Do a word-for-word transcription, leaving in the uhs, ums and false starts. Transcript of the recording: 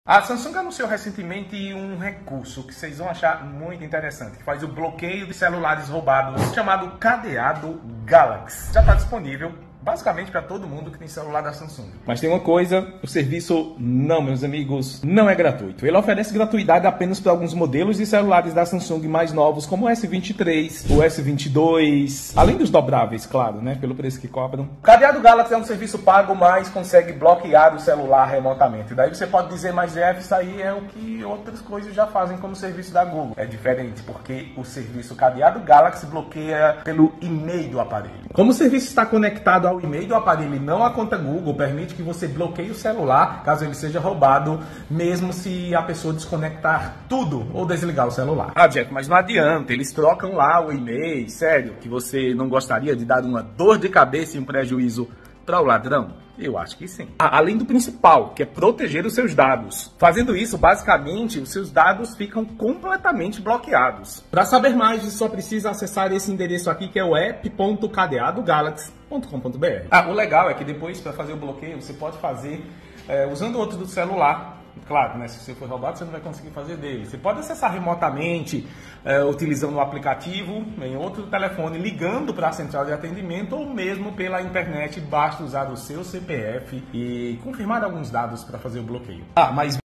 A Samsung anunciou recentemente um recurso que vocês vão achar muito interessante, que faz o bloqueio de celulares roubados, chamado Cadeado Galaxy. Já está disponível basicamente para todo mundo que tem celular da Samsung. Mas tem uma coisa, o serviço não, meus amigos, não é gratuito. Ele oferece gratuidade apenas para alguns modelos de celulares da Samsung mais novos, como o S vinte e três, o S vinte e dois, além dos dobráveis, claro, né, pelo preço que cobram. O Cadeado Galaxy é um serviço pago, mas consegue bloquear o celular remotamente. Daí você pode dizer, mas Jeff, isso aí é o que outras coisas já fazem como serviço da Google. É diferente, porque o serviço Cadeado Galaxy bloqueia pelo e-mail do aparelho. Como o serviço está conectado ao o e-mail do aparelho e não a conta Google, permite que você bloqueie o celular caso ele seja roubado, mesmo se a pessoa desconectar tudo ou desligar o celular. Ah, Jack, mas não adianta, eles trocam lá o e-mail, sério, que você não gostaria de dar uma dor de cabeça e um prejuízo para o ladrão? Eu acho que sim. Ah, além do principal, que é proteger os seus dados. Fazendo isso, basicamente, os seus dados ficam completamente bloqueados. Para saber mais, você só precisa acessar esse endereço aqui, que é o app ponto cadeado galaxy ponto com ponto br. Ah, o legal é que depois, para fazer o bloqueio, você pode fazer é, usando outro do celular. Claro, né? Se você for roubado, você não vai conseguir fazer dele. Você pode acessar remotamente, é, utilizando o aplicativo em outro telefone, ligando para a central de atendimento ou mesmo pela internet. Basta usar o seu C P F e confirmar alguns dados para fazer o bloqueio. Ah, mas